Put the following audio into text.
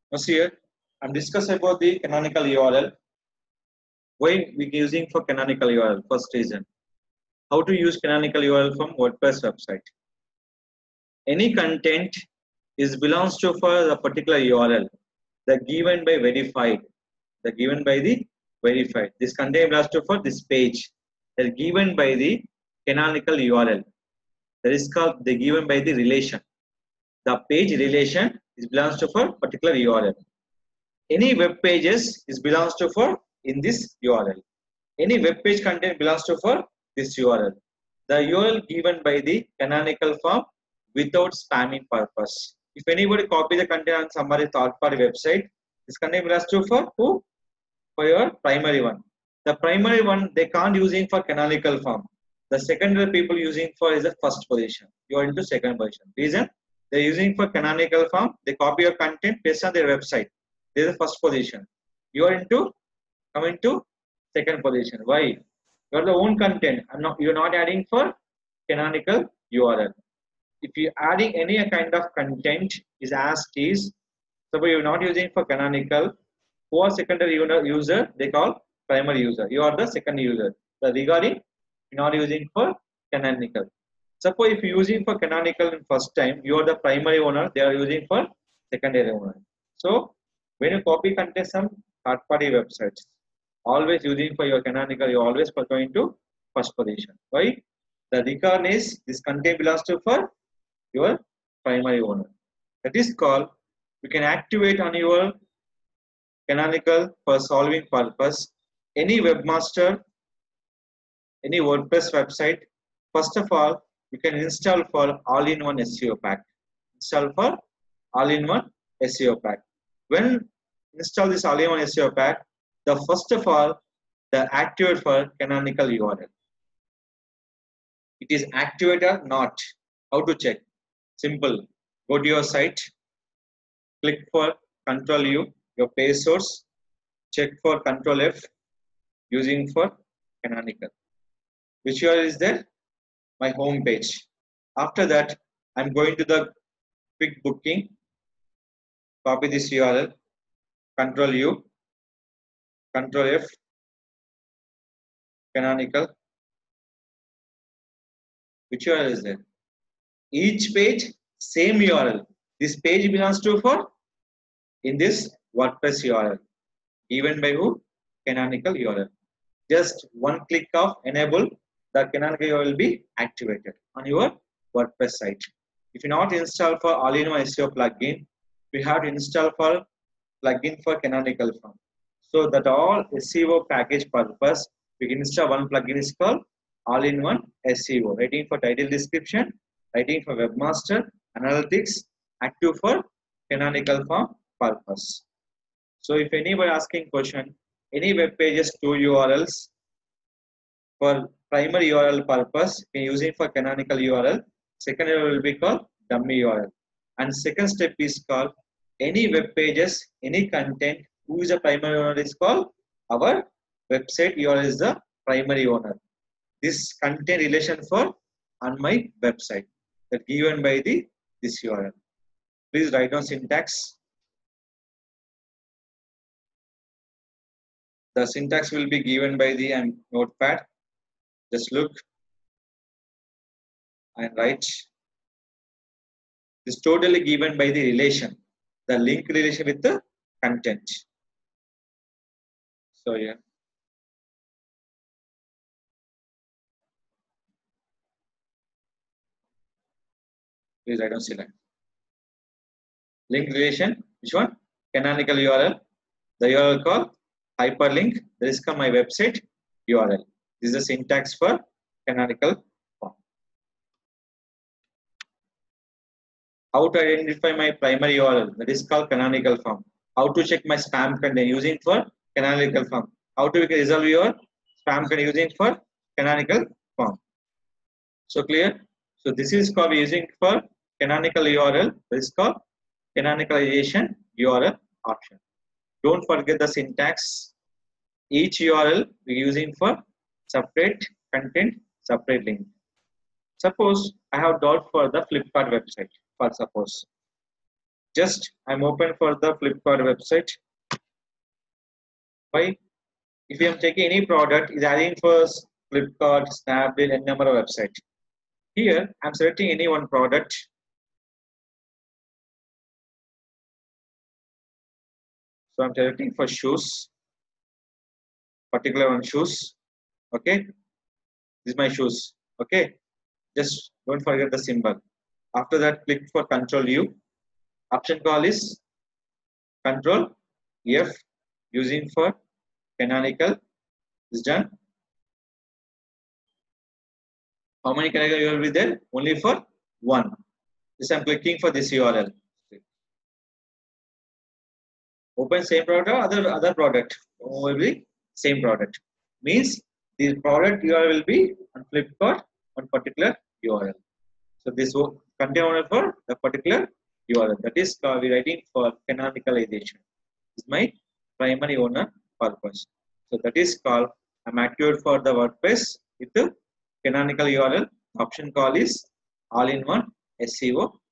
Now here I'm discussing about the canonical URL. Why we using for canonical URL? First reason. How to use canonical URL from WordPress website. Any content is belongs to for the particular URL. The given by verified. The given by the verified. This content belongs to for this page. They're given by the canonical URL. That is called the given by the relation. The page relation is belongs to for particular URL. Any web pages is belongs to for in this URL. Any web page content belongs to for this URL. The URL given by the canonical form without spamming purpose. If anybody copy the content on somebody third party website, this content belongs to for who? For your primary one. The primary one they can't using for canonical form. The secondary people using for is the first position. You are into second position. Reason? They're using for canonical form. They copy your content based on their website. This is the first position. You are into coming to second position. Why? You are the own content. You're not adding for canonical URL. If you adding any kind of content is as is, so you're not using for canonical. Who are secondary user? They call primary user. You are the second user. So regarding you're not using for canonical. Suppose if you're using for canonical in first time, you are the primary owner. They are using for secondary owner. So when you copy content some third-party websites, always using for your canonical, you always going to first position. Why? The record is this content belongs to for your primary owner. That is called you can activate on your canonical for solving purpose. Any webmaster, any WordPress website. First of all, you can install for all-in-one SEO pack. Install for all-in-one SEO pack. When install this all-in-one SEO pack, the first of all, the activate for canonical URL. It is activated or not. How to check? Simple. Go to your site, click for Control U, your page source, check for Control F, using for canonical. Which URL is there? My home page. After that, I'm going to the quick booking. Copy this URL. Control U, Control F, canonical. Which URL is there? Each page, same URL. This page belongs to for in this WordPress URL. Given by who? Canonical URL. Just one click of enable, the canonical URL will be activated on your WordPress site. If you not install for all-in-one SEO plugin, we have to install for plugin for canonical form. So that all SEO package purpose, we can install one plugin is called all-in-one SEO. Writing for title description, writing for webmaster, analytics, active for canonical form purpose. So if anybody asking question, any web pages two URLs for primary URL purpose, we using for canonical URL. Second URL will be called dummy URL. And second step is called any web pages, any content, who is a primary owner is called our website URL is the primary owner. This content relation for on my website that given by the this URL. Please write down syntax. The syntax will be given by the notepad. Just look and write. This totally given by the relation, the link relation with the content. So yeah. Please write down select. Link relation, which one? Canonical URL. The URL called hyperlink. This is my website URL. This is the syntax for canonical form. How to identify my primary URL? That is called canonical form. How to check my spam content using for canonical form. How to resolve your spam content using for canonical form. So clear? So this is called using for canonical URL. This is called canonicalization URL option. Don't forget the syntax. Each URL we using for separate content, separate link. Suppose I have doubt for the Flipkart website. For suppose Just I'm open for the Flipkart website. Why? If you am taking any product, is adding for Flipkart, Snapdeal, and number of website. Here I'm selecting any one product. So I'm selecting for shoes, particular one shoes. Okay, this is my shoes. Okay, just don't forget the symbol. After that, click for Control U. Option call is Control F, using for canonical is done. How many canonical URL will be there? Only for one. This I'm clicking for this URL. Open same product or other product will be same product. Means the product URL will be on Flipkart on particular URL. So this will contain only for the particular URL. That is we writing for canonicalization. This is my primary owner purpose. So that is called I'm active for the WordPress with the canonical URL. Option call is all-in-one SEO